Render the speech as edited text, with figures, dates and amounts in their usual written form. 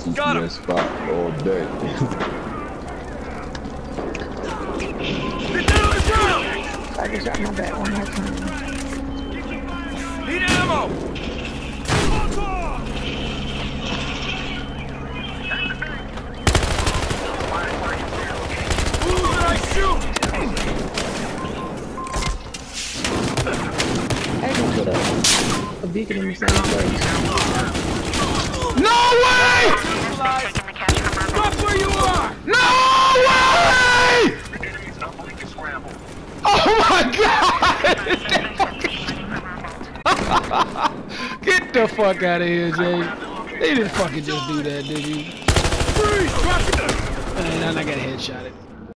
Got him. GPS spot all day. Get down on the ground! I just got my back one more time. Need ammo! Who did I shoot? I can put a beacon in the same place. No way! Stop where you are! No way! Oh my God! Get the fuck out of here, Jay. They didn't fucking just do that, did you? Freeze! Drop it! Man, I got headshotted.